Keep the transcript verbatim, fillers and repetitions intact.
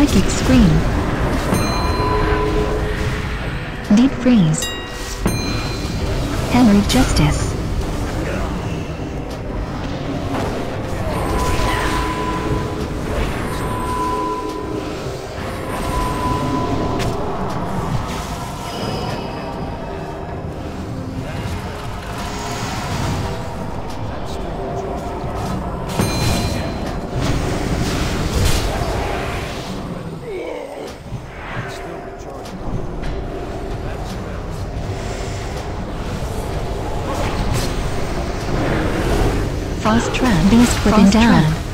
Psychic Scream. Deep Freeze. Henry Justice. Fast Trap. Beast Within Down.